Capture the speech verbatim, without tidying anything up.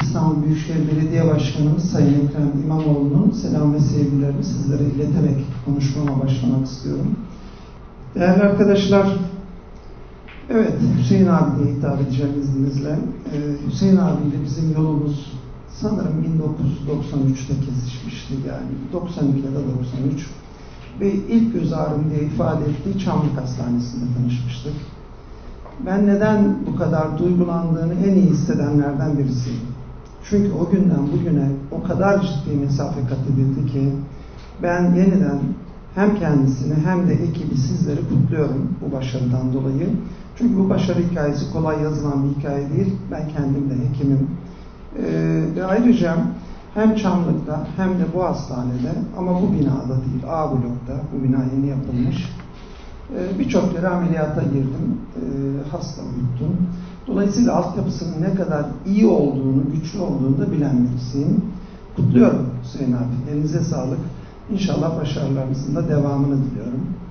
İstanbul Büyükşehir Belediye Başkanımız Sayın Ekrem İmamoğlu'nun selam ve sevgilerini sizlere ileterek konuşmama başlamak istiyorum. Değerli arkadaşlar, evet, Hüseyin abi diye hitap edeceğim izninizle. Ee, Hüseyin abiyle bizim yolumuz sanırım bin dokuz yüz doksan üç'te kesişmişti, yani doksan iki ya da doksan üç. Ve ilk göz ağrım diye ifade ettiği Çamlık Hastanesi'nde tanışmıştık. Ben neden bu kadar duygulandığını en iyi hissedenlerden birisiyim. Çünkü o günden bugüne o kadar ciddi mesafe kat edildi ki ben yeniden hem kendisini hem de ekibi, sizleri kutluyorum bu başarıdan dolayı. Çünkü bu başarı hikayesi kolay yazılan bir hikaye değil. Ben kendim de hekimim. Ee, ve ayrıca hem Çamlık'ta hem de bu hastanede, ama bu binada değil, A blokta, bu bina yeni yapılmış. Ee, Birçok kere ameliyata girdim, ee, hasta uyuttum. Dolayısıyla altyapısının ne kadar iyi olduğunu, güçlü olduğunu da bilen birisiyim. Kutluyorum Hüseyin abi, elinize sağlık. İnşallah başarılarınızın da devamını diliyorum.